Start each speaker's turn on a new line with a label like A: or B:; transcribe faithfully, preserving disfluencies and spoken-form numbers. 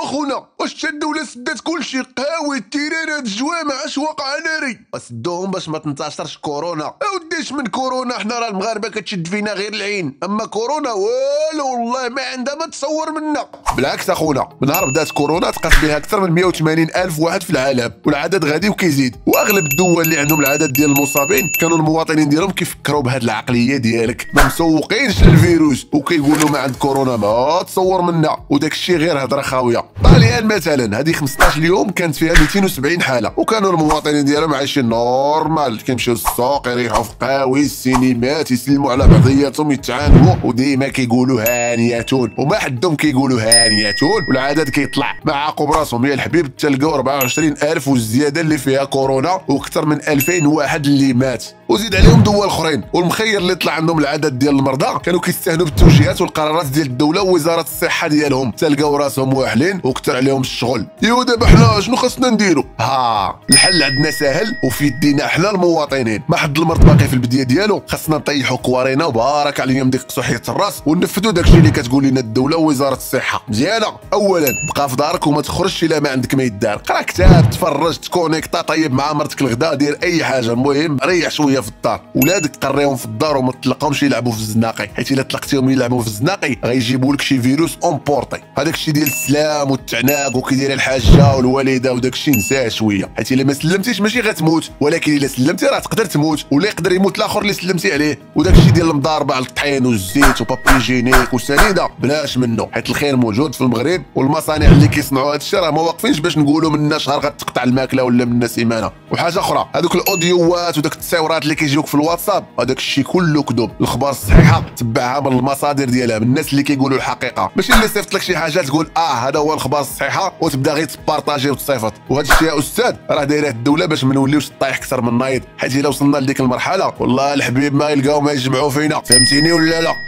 A: اخونا، واش تا الدوله سدات كلشي؟ قهاوي، التيرانات، الجوامع، اش واقع ناري؟ سدوهم باش ما تنتشرش كورونا. اوديش من كورونا، حنا راه المغاربه كتشد فينا غير العين، اما كورونا والو والله ما عندها ما تصور منا. بالعكس اخونا، من نهار بدات كورونا تقاس بها اكثر من مئة وثمانين الف واحد في العالم، والعدد غادي وكيزيد، واغلب الدول اللي عندهم العدد ديال المصابين كانوا المواطنين ديالهم كيفكروا بهاد العقليه ديالك، ما مسوقينش للفيروس وكيقولوا ما عند كورونا ما تصور منا، وداك الشيء غير هضره خاويه. طاليان مثلا هذه خمسطاش اليوم كانت فيها مئتين وسبعين حاله، وكانوا المواطنين ديالهم عايشين نورمال، كيمشيو للسوق، يريحوا في قهاوي، السينمات، يسلموا على بعضياتهم، يتعانقوا، وديما كيقولوا هانيتون، وما حدهم كيقولوا هانيتون، والعدد كيطلع. ما عاقوا براسهم يا الحبيب، تلقاو أربعة وعشرين ألف والزياده اللي فيها كورونا، واكثر من ألفين واحد اللي مات، وزيد عليهم دول اخرين. والمخير اللي طلع عندهم العدد ديال المرضى كانوا كيستهنوا بالتوجيهات والقرارات ديال الدوله ووزاره الصحه ديالهم، تلقاو راسهم واحلين وكثر عليهم الشغل. ايوا دابا حنا شنو خاصنا نديرو؟ ها الحل عندنا ساهل وفي يدينا حنا المواطنين. ما حد المرض باقي في البدايه ديالو، خاصنا نطيحوا كوارينا وبارك عليهم ديك قصوحيه الراس، وننفذوا داكشي اللي كتقول لنا الدوله ووزاره الصحه. مزيانه، اولا بقى في دارك وما تخرجش الا ما عندك ما يدار، قرا كتاب، تفرج، تكونيكتا، طيب مع مرتك الغداء، دير اي حاجه، المهم ريح شويه في الدار. ولادك قريهم في الدار وما تطلقهمش يلعبوا في الزناقي، حيت الا طلقتيهم يلعبوا في الزناقي غيجيبوا لك شي فيروس اونبورتي. هذاك الشيء ديال السلام والتعناق وكيدير الحاجه والوالده وداك الشيء نساه شويه، حيت الا ما سلمتيش ماشي غتموت، ولكن الا سلمتي راه تقدر تموت، ولا يقدر يموت الاخر اللي سلمتي عليه. وداك الشيء ديال المضاربه على الطحين والزيت وبابي جينيك وسنيده بلاش منه، حيت الخير موجود في المغرب، والمصانع اللي كيصنعوا هذا الشيء راه ما واقفينش باش نقولوا منا شهر غتقطع الماكله ولا منا سيمانه. وحاجه اخرى، هذوك الاوديوات وداك التصاورات اللي كيجيوك في الواتساب، هذاك الشيء كله كذوب. الاخبار الصحيحه تبعها من المصادر ديالها، من الناس اللي كيقولوا الحقيقه، ماشي اللي صيفط لك شي حاجه تقول اه هذا هو الاخبار الصحيحه وتبدا غير تبارطاجي وتصيفط. وهذا الشيء يا استاذ راه دايره الدوله باش ما نوليوش طايح اكثر من نايض، حيت الا وصلنا لديك المرحله والله الحبيب ما يلقاو ما يجمعوا فينا، فهمتيني ولا لا؟